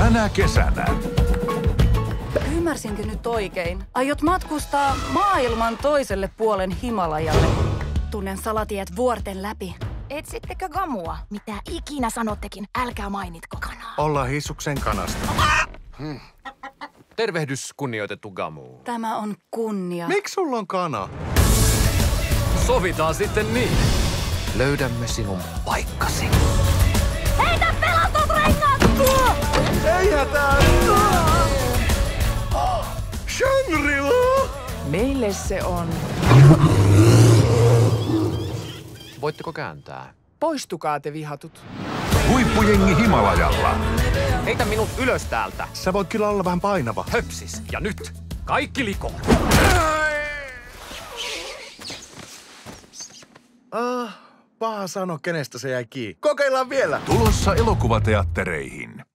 Tänä kesänä. Ymmärsinkö nyt oikein? Aiot matkustaa maailman toiselle puolen Himalajalle. Tunnen salatiet vuorten läpi. Etsittekö gamua? Mitä ikinä sanottekin, älkää mainitko kanaa. Ollaan hissuksen kanasta. Tervehdys, kunnioitettu gamu. Tämä on kunnia. Miksi sulla on kana? Sovitaan sitten niin. Löydämme sinun paikkasi. Heitä pelastusrengas! Ei hätää! Shangri-La! Meille se on. Voitteko kääntää? Poistukaa te vihatut. Huippujengi Himalajalla. Heitä minut ylös täältä. Sä voit kyllä olla vähän painava. Höpsis. Ja nyt kaikki likoon. Paha sano, kenestä se jäi kiinni. Kokeillaan vielä! Tulossa elokuvateattereihin.